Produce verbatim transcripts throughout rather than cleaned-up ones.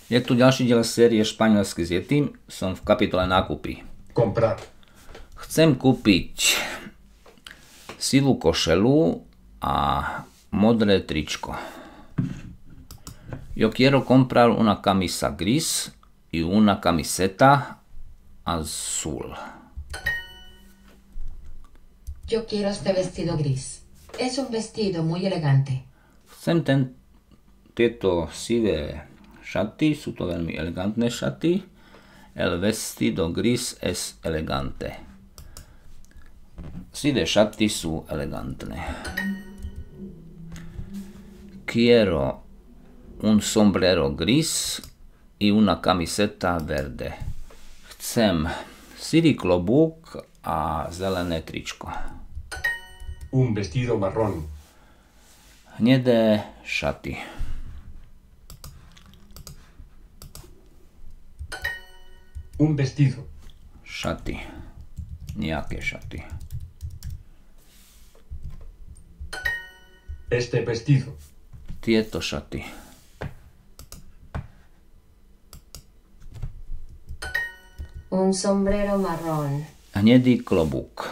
Je tu ďalší diel série Španielsky s Yetim. Som v kapitole nákupy. Comprar. Chcem kúpiť sivú košelu a modré tričko. Yo quiero comprar una camisa gris y una camiseta azul. Yo quiero este vestido gris. Es un vestido muy elegante. Chcem ten, tieto sivé šaty, sú to veľmi elegantné šaty. El vestido gris es elegante. Sivé šaty sú elegantné. Quiero un sombrero gris y una camiseta verde. Chcem sivý klobúk a zelené tričko. Un vestido marrón. Hnedé šaty. Un vestido. Šaty. Nejaké šaty. Este vestido. Tieto šaty. Un sombrero marrón. Hnedý klobúk.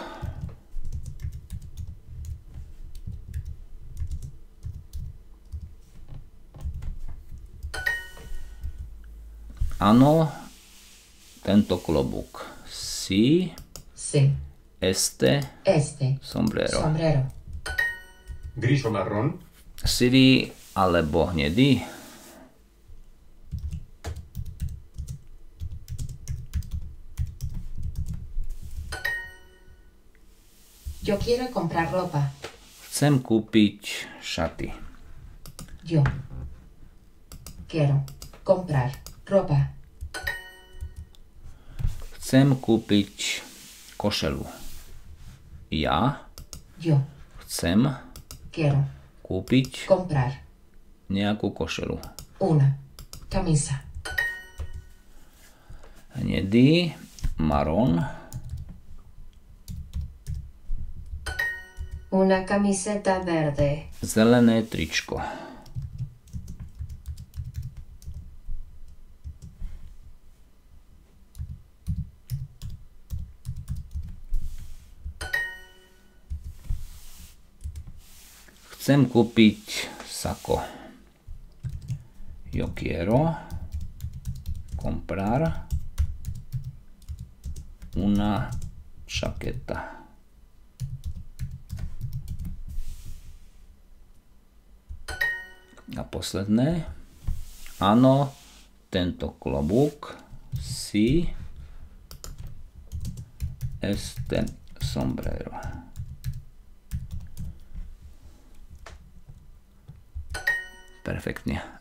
Áno, tento klobúk. Sí. Sí. Este. Este. Sombrero. Sombrero. Gris o marrón. Sivý alebo hnedý. Yo quiero comprar ropa. Chcem kúpiť šaty. Yo quiero comprar ropa. Chcem kúpiť košelu. Ja Yo chcem quiero kúpiť comprar nejakú košelu. una camisa. Hnedý, marón. Una camiseta verde. Zelené tričko. Chcem kúpiť sako. Yo quiero comprar una chaqueta. A posledné. Áno, tento klobúk. Sí. Este sombrero. Perfektne.